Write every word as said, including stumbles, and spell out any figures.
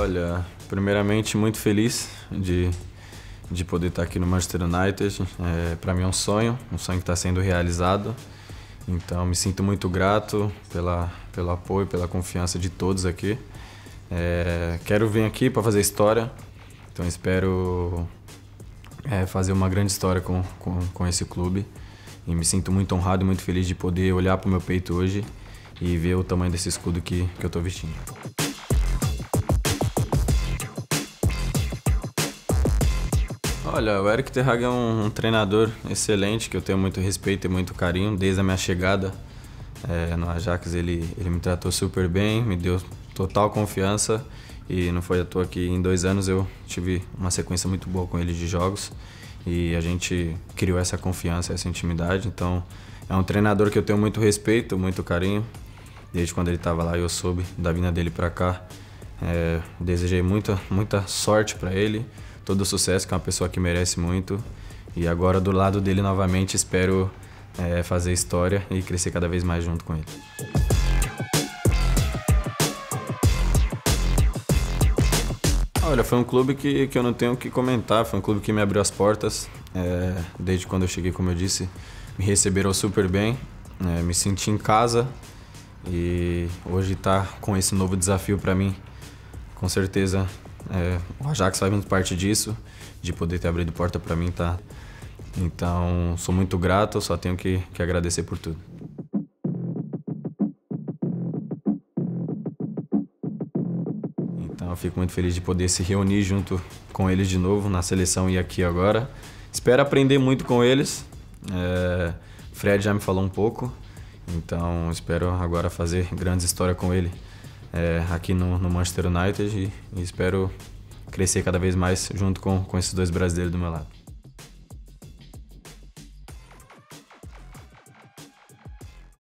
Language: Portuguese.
Olha, primeiramente muito feliz de, de poder estar aqui no Manchester United. É, para mim é um sonho, um sonho que está sendo realizado. Então me sinto muito grato pela, pelo apoio, pela confiança de todos aqui. É, quero vir aqui para fazer história, então espero é, fazer uma grande história com, com, com esse clube. E me sinto muito honrado e muito feliz de poder olhar para o meu peito hoje e ver o tamanho desse escudo que, que eu estou vestindo. Olha, o Erik ten Hag é um, um treinador excelente, que eu tenho muito respeito e muito carinho. Desde a minha chegada é, no Ajax, ele, ele me tratou super bem, me deu total confiança. E não foi à toa que em dois anos eu tive uma sequência muito boa com ele de jogos. E a gente criou essa confiança, essa intimidade. Então é um treinador que eu tenho muito respeito, muito carinho. Desde quando ele estava lá eu soube da vinda dele para cá. É, desejei muita, muita sorte para ele, todo o sucesso, que é uma pessoa que merece muito. E agora do lado dele novamente espero é, fazer história e crescer cada vez mais junto com ele. Olha, foi um clube que, que eu não tenho o que comentar, foi um clube que me abriu as portas. É, desde quando eu cheguei, como eu disse, me receberam super bem, é, me senti em casa. E hoje tá com esse novo desafio para mim, com certeza é, o Ajax faz muito parte disso, de poder ter abrido porta para mim, tá? Então sou muito grato, só tenho que, que agradecer por tudo. Então eu fico muito feliz de poder se reunir junto com eles de novo na seleção e aqui agora. Espero aprender muito com eles. É, Fred já me falou um pouco. Então espero agora fazer grandes histórias com ele é, aqui no, no Manchester United e, e espero crescer cada vez mais junto com, com esses dois brasileiros do meu lado.